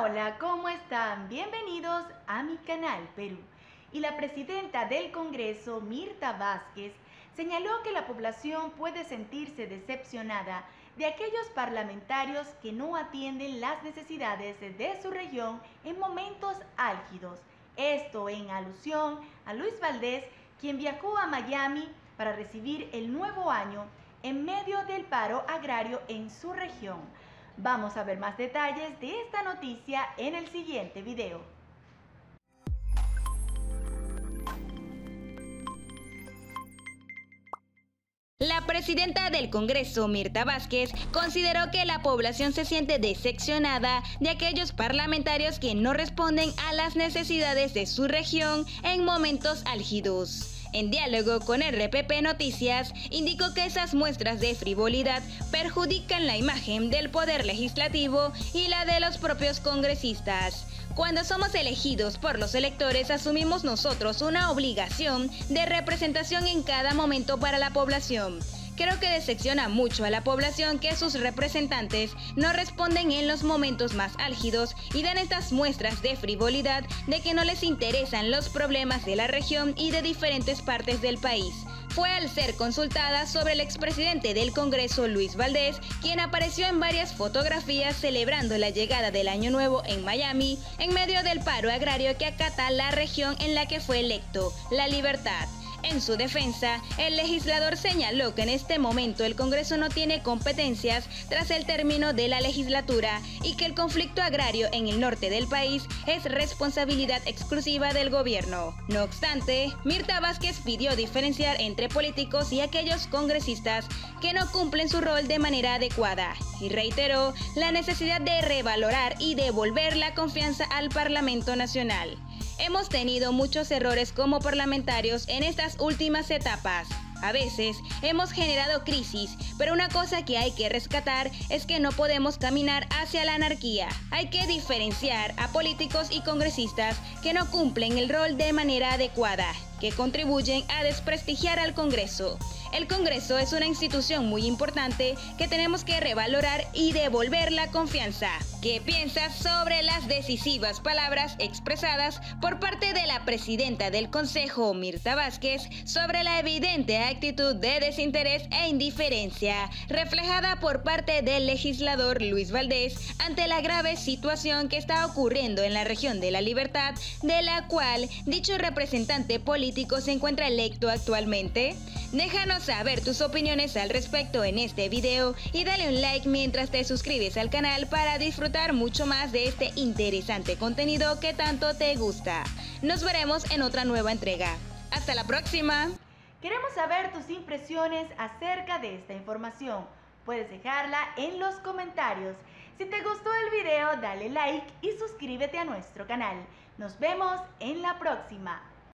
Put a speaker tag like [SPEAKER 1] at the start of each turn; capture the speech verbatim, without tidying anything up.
[SPEAKER 1] Hola, ¿cómo están? Bienvenidos a mi canal Perú. Y la presidenta del Congreso, Mirta Vázquez, señaló que la población puede sentirse decepcionada de aquellos parlamentarios que no atienden las necesidades de su región en momentos álgidos. Esto en alusión a Luis Valdés, quien viajó a Miami para recibir el nuevo año en medio del paro agrario en su región. Vamos a ver más detalles de esta noticia en el siguiente video.
[SPEAKER 2] La presidenta del Congreso, Mirta Vázquez, consideró que la población se siente decepcionada de aquellos parlamentarios que no responden a las necesidades de su región en momentos álgidos. En diálogo con R P P Noticias, indicó que esas muestras de frivolidad perjudican la imagen del poder legislativo y la de los propios congresistas. Cuando somos elegidos por los electores, asumimos nosotros una obligación de representación en cada momento para la población. Creo que decepciona mucho a la población que sus representantes no responden en los momentos más álgidos y dan estas muestras de frivolidad de que no les interesan los problemas de la región y de diferentes partes del país. Fue al ser consultada sobre el expresidente del Congreso, Luis Valdés, quien apareció en varias fotografías celebrando la llegada del Año Nuevo en Miami, en medio del paro agrario que acata la región en la que fue electo, La Libertad. En su defensa, el legislador señaló que en este momento el Congreso no tiene competencias tras el término de la legislatura y que el conflicto agrario en el norte del país es responsabilidad exclusiva del gobierno. No obstante, Mirta Vázquez pidió diferenciar entre políticos y aquellos congresistas que no cumplen su rol de manera adecuada y reiteró la necesidad de revalorar y devolver la confianza al Parlamento Nacional. Hemos tenido muchos errores como parlamentarios en estas últimas etapas. A veces hemos generado crisis, pero una cosa que hay que rescatar es que no podemos caminar hacia la anarquía. Hay que diferenciar a políticos y congresistas que no cumplen el rol de manera adecuada, que contribuyen a desprestigiar al Congreso. El Congreso es una institución muy importante que tenemos que revalorar y devolver la confianza. ¿Qué piensas sobre las decisivas palabras expresadas por parte de la presidenta del Consejo, Mirta Vázquez, sobre la evidente actitud de desinterés e indiferencia reflejada por parte del legislador Luis Valdés ante la grave situación que está ocurriendo en la región de La Libertad, de la cual dicho representante político se encuentra electo actualmente? Déjanos saber tus opiniones al respecto en este video y dale un like mientras te suscribes al canal para disfrutar mucho más de este interesante contenido que tanto te gusta. Nos veremos en otra nueva entrega. ¡Hasta la próxima!
[SPEAKER 1] Queremos saber tus impresiones acerca de esta información. Puedes dejarla en los comentarios. Si te gustó el video, dale like y suscríbete a nuestro canal. Nos vemos en la próxima.